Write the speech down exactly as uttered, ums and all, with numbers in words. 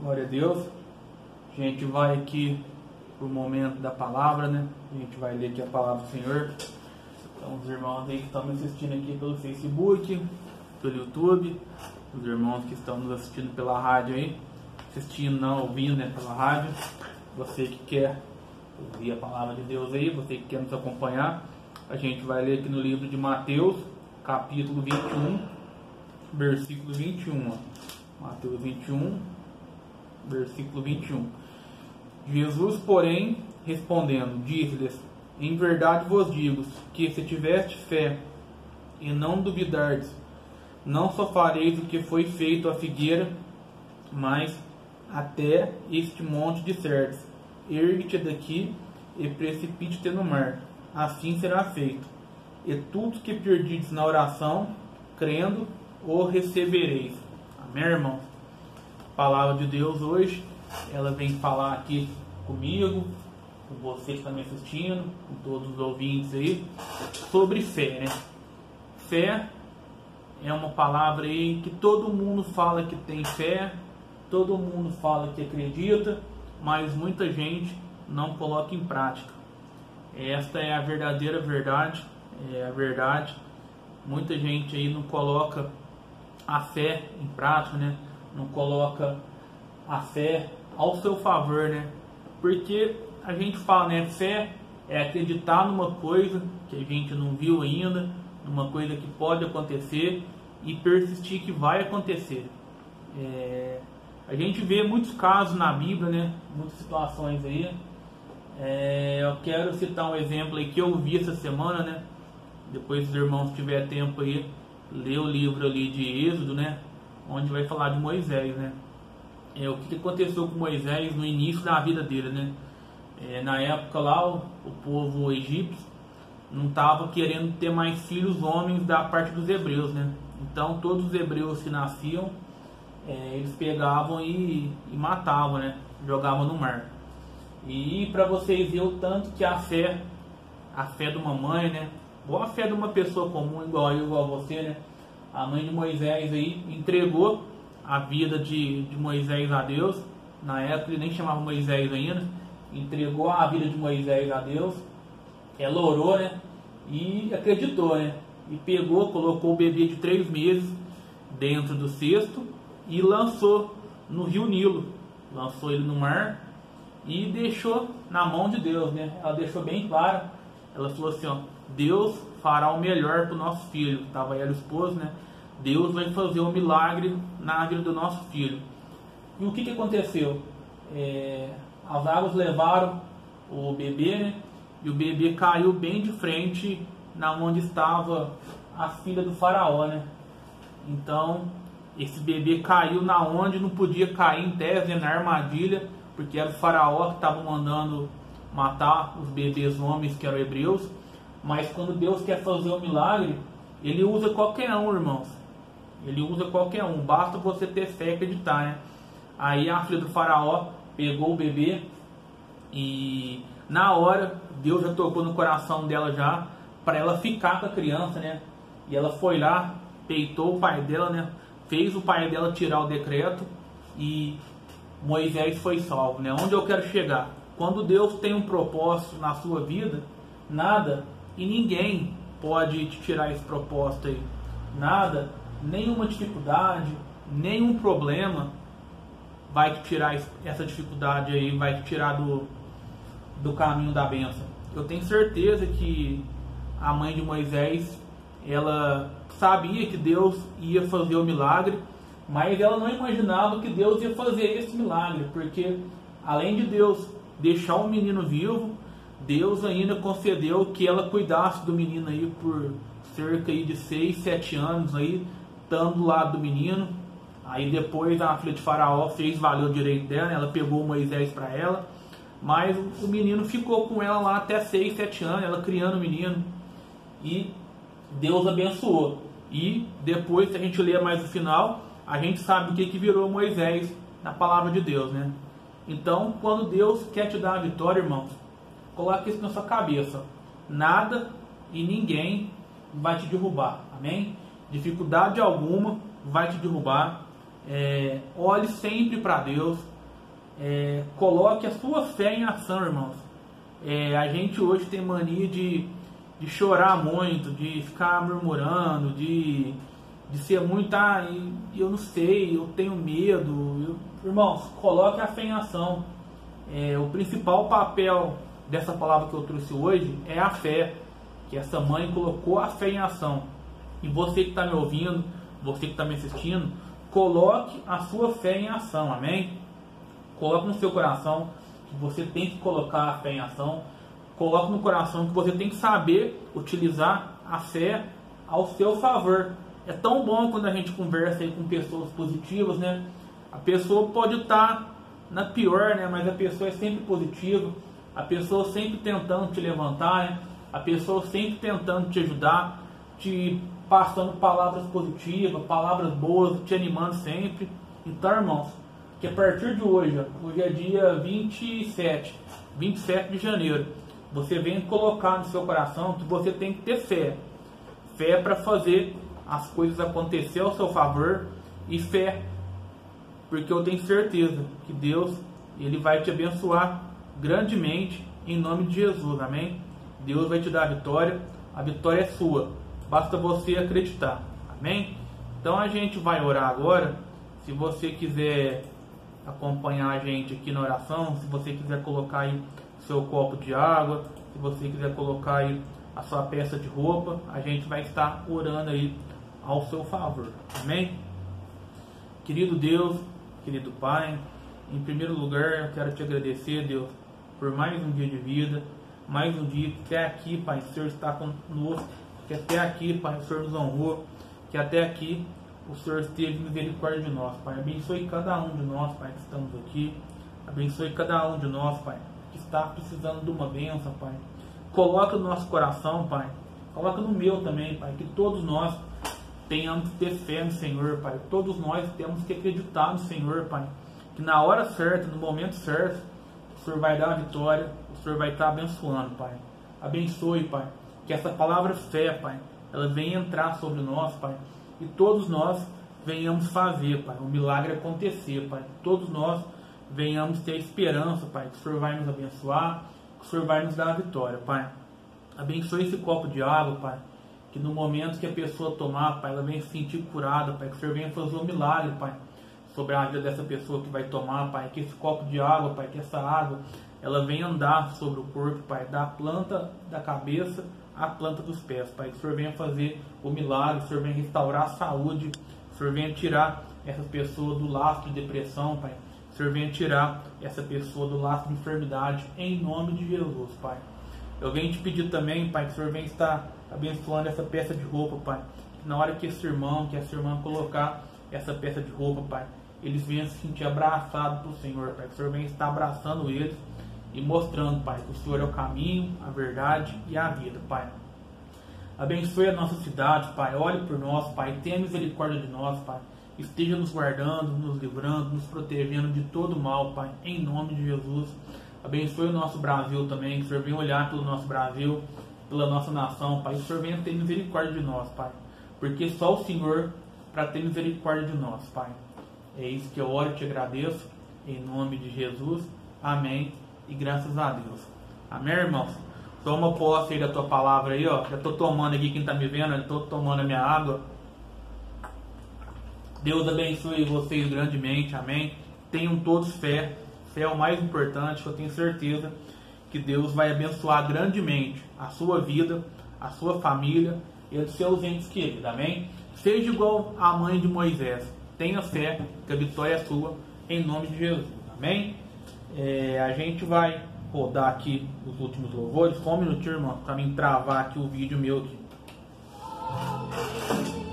Glória a Deus. A gente vai aqui pro momento da palavra, né? A gente vai ler aqui a palavra do Senhor. Então, os irmãos aí que estão me assistindo aqui pelo Facebook, pelo YouTube, os irmãos que estão nos assistindo pela rádio aí, assistindo, não ouvindo, né, pela rádio. Você que quer ouvir a palavra de Deus aí, você que quer nos acompanhar, a gente vai ler aqui no livro de Mateus, capítulo vinte e um, versículo vinte e um. Ó. Mateus vinte e um, versículo vinte e um. Jesus, porém, respondendo, disse-lhes: em verdade vos digo, que se tiveste fé e não duvidardes, não só fareis o que foi feito à figueira, mas até este monte disserdes: ergue-te daqui e precipite-te no mar, assim será feito. E tudo que perdides na oração, crendo, o recebereis. Amém, irmão? A palavra de Deus hoje, ela vem falar aqui comigo, com você que está me assistindo, com todos os ouvintes aí, sobre fé, né? Fé é uma palavra aí que todo mundo fala que tem fé, todo mundo fala que acredita, mas muita gente não coloca em prática. Esta é a verdadeira verdade, é a verdade. Muita gente aí não coloca a fé em prática, né? Não coloca a fé ao seu favor, né? Porque a gente fala, né? Fé é acreditar numa coisa que a gente não viu ainda, numa coisa que pode acontecer e persistir que vai acontecer. É, a gente vê muitos casos na Bíblia, né? Muitas situações aí. É, eu quero citar um exemplo aí que eu vi essa semana, né? Depois, se os irmãos tiver tempo aí, ler o livro ali de Êxodo, né? Onde vai falar de Moisés, né? É, o que aconteceu com Moisés no início da vida dele, né? É, na época lá, o, o povo egípcio não estava querendo ter mais filhos homens da parte dos hebreus, né? Então, todos os hebreus que nasciam, é, eles pegavam e, e matavam, né? Jogavam no mar. E para vocês verem o tanto que a fé, a fé de uma mãe, né? Ou a fé de uma pessoa comum, igual eu, igual você, né? A mãe de Moisés aí entregou a vida de, de Moisés a Deus. Na época ele nem chamava Moisés ainda. Entregou a vida de Moisés a Deus. Ela orou, né? E acreditou, né? E pegou, colocou o bebê de três meses dentro do cesto e lançou no rio Nilo. Lançou ele no mar e deixou na mão de Deus, né? Ela deixou bem claro. Ela falou assim, ó: Deus fará o melhor para o nosso filho. Estava ela, o esposo, né? Deus vai fazer um milagre na vida do nosso filho. E o que, que aconteceu? É, as águas levaram o bebê, né? E o bebê caiu bem de frente na onde estava a filha do faraó, né? Então, esse bebê caiu na onde não podia cair, em tese, né? Na armadilha, porque era o faraó que estava mandando matar os bebês homens que eram hebreus. Mas quando Deus quer fazer um milagre, Ele usa qualquer um, irmãos. Ele usa qualquer um, basta você ter fé e acreditar, né? Aí a filha do faraó pegou o bebê e na hora Deus já tocou no coração dela já para ela ficar com a criança, né? E ela foi lá, peitou o pai dela, né? Fez o pai dela tirar o decreto e Moisés foi salvo, né? Onde eu quero chegar? Quando Deus tem um propósito na sua vida, nada e ninguém pode te tirar esse propósito aí. Nada, nenhuma dificuldade, nenhum problema vai te tirar essa dificuldade aí, vai te tirar do, do caminho da bênção. Eu tenho certeza que a mãe de Moisés, ela sabia que Deus ia fazer o milagre, mas ela não imaginava que Deus ia fazer esse milagre, porque além de Deus deixar o menino vivo, Deus ainda concedeu que ela cuidasse do menino aí por cerca aí de seis, sete anos aí, estando do lado do menino. Aí depois a filha de Faraó fez valer o direito dela, ela pegou Moisés para ela, mas o menino ficou com ela lá até seis, sete anos, ela criando o menino, e Deus abençoou. E depois, se a gente ler mais o final, a gente sabe o que, que virou Moisés na palavra de Deus, né? Então, quando Deus quer te dar a vitória, irmãos, coloque isso na sua cabeça: nada e ninguém vai te derrubar, amém? Dificuldade alguma vai te derrubar. É, olhe sempre para Deus, É, coloque a sua fé em ação, irmãos. É, a gente hoje tem mania de, de chorar muito, de ficar murmurando, de, de ser muito, ah, eu não sei, eu tenho medo. Eu, irmãos, coloque a fé em ação. É, o principal papel dessa palavra que eu trouxe hoje é a fé, que essa mãe colocou a fé em ação. E você que está me ouvindo, você que está me assistindo, coloque a sua fé em ação, amém? Coloque no seu coração que você tem que colocar a fé em ação. Coloque no coração que você tem que saber utilizar a fé ao seu favor. É tão bom quando a gente conversa aí com pessoas positivas, né? A pessoa pode estar na pior, né? Mas a pessoa é sempre positiva. A pessoa sempre tentando te levantar, né? A pessoa sempre tentando te ajudar, te passando palavras positivas, palavras boas, te animando sempre. Então, irmãos, que a partir de hoje, ó, hoje é dia vinte e sete, vinte e sete de janeiro, você vem colocar no seu coração que você tem que ter fé. Fé para fazer as coisas acontecer ao seu favor e fé, porque eu tenho certeza que Deus, Ele vai te abençoar grandemente em nome de Jesus, amém? Deus vai te dar a vitória, a vitória é sua, basta você acreditar, amém? Então a gente vai orar agora. Se você quiser acompanhar a gente aqui na oração, se você quiser colocar aí seu copo de água, se você quiser colocar aí a sua peça de roupa, a gente vai estar orando aí ao seu favor, amém? Querido Deus, querido Pai, em primeiro lugar eu quero te agradecer, Deus, por mais um dia de vida, mais um dia que até aqui, Pai, o Senhor está conosco, que até aqui, Pai, o Senhor nos honrou, que até aqui o Senhor esteve misericórdia de nós, Pai. Abençoe cada um de nós, Pai, que estamos aqui. Abençoe cada um de nós, Pai, que está precisando de uma bênção, Pai. Coloca no nosso coração, Pai. Coloca no meu também, Pai, que todos nós tenhamos que ter fé no Senhor, Pai. Todos nós temos que acreditar no Senhor, Pai. Que na hora certa, no momento certo, o Senhor vai dar a vitória, o Senhor vai estar abençoando, Pai. Abençoe, Pai. Que essa palavra fé, Pai, ela venha entrar sobre nós, Pai. E todos nós venhamos fazer, Pai, o milagre acontecer, Pai. Todos nós venhamos ter esperança, Pai, que o Senhor vai nos abençoar, que o Senhor vai nos dar a vitória, Pai. Abençoe esse copo de água, Pai, que no momento que a pessoa tomar, Pai, ela venha se sentir curada, Pai, que o Senhor venha fazer um milagre, Pai, sobre a vida dessa pessoa que vai tomar, Pai, que esse copo de água, Pai, que essa água, ela venha andar sobre o corpo, Pai, da planta da cabeça a planta dos pés, Pai, que o Senhor venha fazer o milagre, o Senhor venha restaurar a saúde, o Senhor venha tirar essa pessoa do laço de depressão, Pai, o Senhor venha tirar essa pessoa do laço de enfermidade, em nome de Jesus, Pai. Eu venho te pedir também, Pai, que o Senhor venha estar abençoando essa peça de roupa, Pai, que na hora que esse irmão, que essa irmã colocar essa peça de roupa, Pai, eles venham se sentir abraçados pelo Senhor, Pai, que o Senhor venha estar abraçando eles e mostrando, Pai, que o Senhor é o caminho, a verdade e a vida, Pai. Abençoe a nossa cidade, Pai. Olhe por nós, Pai. Tenha misericórdia de nós, Pai. Esteja nos guardando, nos livrando, nos protegendo de todo mal, Pai. Em nome de Jesus. Abençoe o nosso Brasil também. Que o Senhor venha olhar pelo nosso Brasil, pela nossa nação, Pai. Que o Senhor venha ter misericórdia de nós, Pai. Porque só o Senhor para ter misericórdia de nós, Pai. É isso que eu oro e te agradeço. Em nome de Jesus. Amém. E graças a Deus. Amém, irmãos? Toma posse aí da tua palavra aí, ó. Já tô tomando aqui, quem tá me vendo, eu tô tomando a minha água. Deus abençoe vocês grandemente, amém? Tenham todos fé. Fé é o mais importante, eu tenho certeza que Deus vai abençoar grandemente a sua vida, a sua família e os seus entes queridos, amém? Seja igual a mãe de Moisés. Tenha fé, que a vitória é sua, em nome de Jesus, amém? É, a gente vai rodar aqui os últimos louvores. Só um minutinho, irmão, para mim travar aqui o vídeo meu aqui.